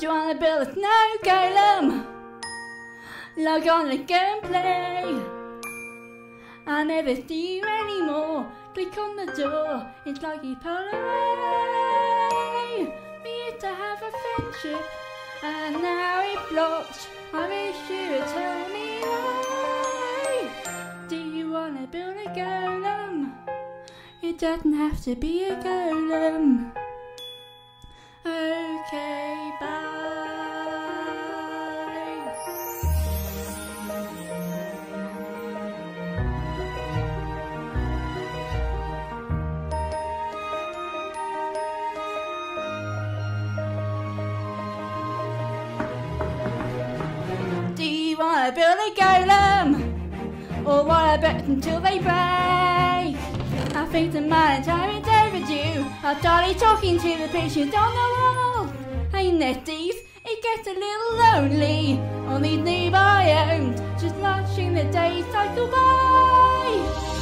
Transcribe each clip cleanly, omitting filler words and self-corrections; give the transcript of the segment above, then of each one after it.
Do you wanna build a snow golem? Log on and go and play. I'll never see you anymore. Click on the door, it's like you pull away. We used to have a friendship, and now it blocks. I wish you would tell me why. Do you wanna build a golem? It doesn't have to be a golem. Okay, bye. Do you wanna build a golem? Or wanna bet until they break? I think the my time is overdue. I started talking to the pictures on the wall. Hey Netties, it gets a little lonely on these new biomes, just watching the days cycle by.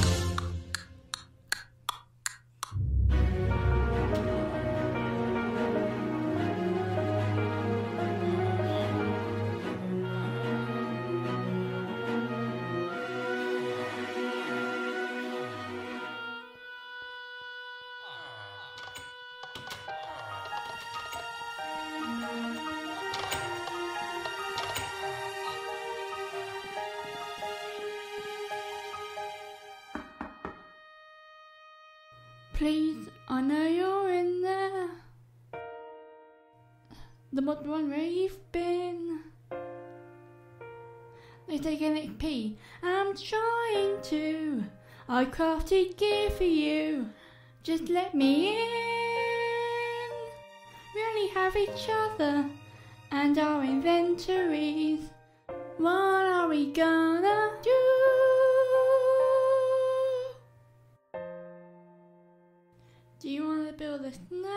Please, I know you're in there. The mod one where you've been. They take an XP. I'm trying to. I crafted gear for you. Just let me in. We only have each other and our inventories. What are we gonna do? Do you want to build a snow